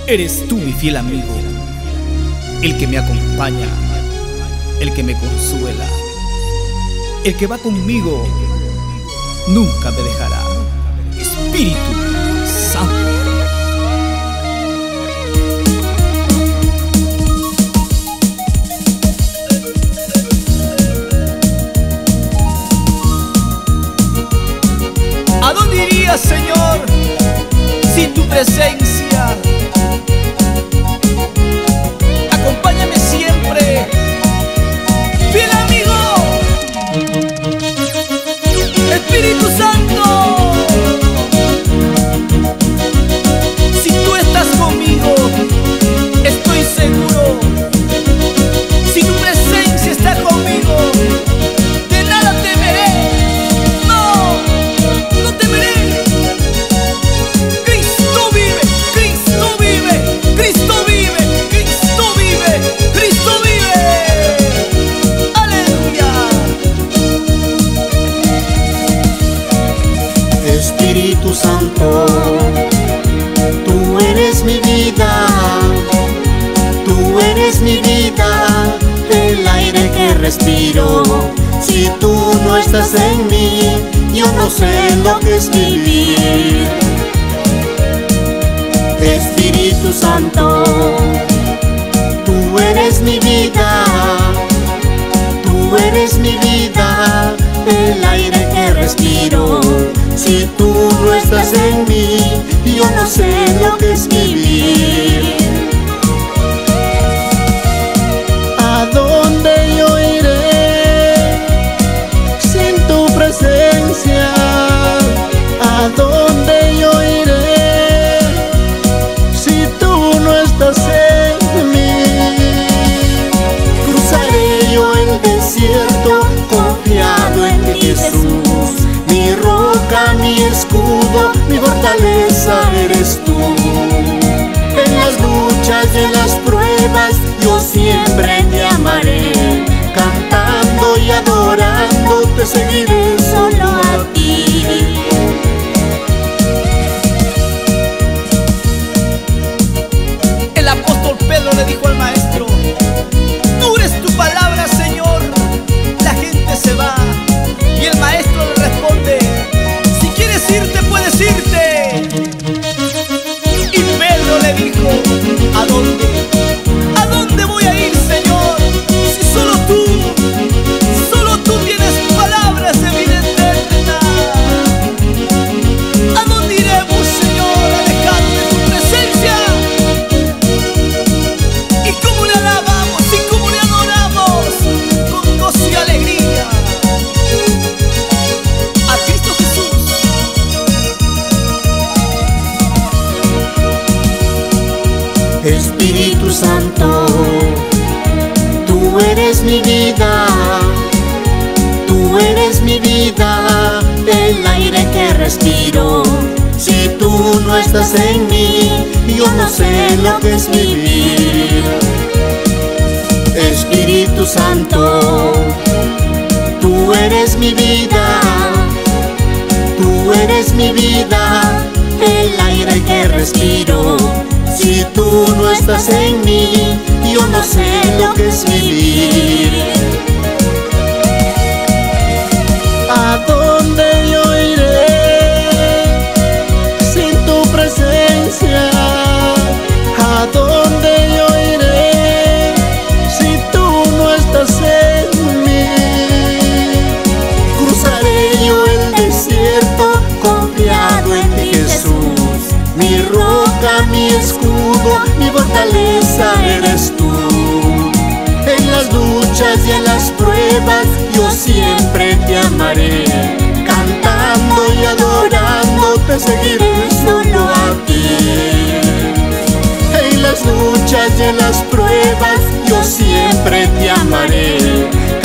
Eres tú mi fiel amigo, el que me acompaña, el que me consuela, el que va conmigo, nunca me dejará. Espíritu Santo. ¿A dónde iría, Señor, sin tu presencia? Acompáñame siempre, fiel amigo. Espíritu Santo, si tú estás conmigo, estoy seguro. Si tu presencia está conmigo, de nada temeré. No, no temeré. Cristo vive, Cristo vive, Cristo vive, Cristo vive, Cristo vive. Aleluya. Espíritu Santo, tú eres mi vida, tú eres mi vida, el aire que respiro. Si tú no estás en mí, yo no sé lo que es vivir. Espíritu Santo, tú eres mi vida, tú eres mi vida, el aire que respiro. Si tú no estás en mí, yo no sé lo que es vivir. ¿A dónde yo iré sin tu presencia? ¿A dónde yo iré si tú no estás en mí? Cruzaré yo el desierto confiado en ti, Jesús. Mi roca, mi escudo, mi fortaleza eres tú. En las luchas y en las pruebas yo siempre te amaré. Cantando y adorando te seguiré solo a ti. El apóstol Pedro le dijo al maestro: dura es tu palabra, Señor. La gente se va. Y el maestro le responde: si quieres irte, puedes irte. Y Pedro le dijo: ¿a dónde? ¿A dónde voy a ir, Señor? Si solo tú tienes palabras de vida eterna. ¿A dónde iremos, Señor, alejados de tu presencia? ¿Y cómo le alabamos y cómo le adoramos con gozo y alegría a Cristo Jesús? Espíritu Santo, tú eres mi vida, tú eres mi vida, el aire que respiro. Si tú no estás en mí, yo no sé lo que es vivir. Espíritu Santo, tú eres mi vida, tú eres mi vida, el aire que respiro. Si tú no estás en mí, yo no sé lo que es vivir. ¿A dónde yo iré sin tu presencia? ¿A dónde yo iré si tú no estás en mí? Cruzaré yo el desierto confiado en ti, Jesús. Mi roca, mi escudo, mi fortaleza eres tú. En las luchas y en las pruebas yo siempre te amaré. Cantando y adorando te seguiré solo a ti. En las luchas y en las pruebas yo siempre te amaré.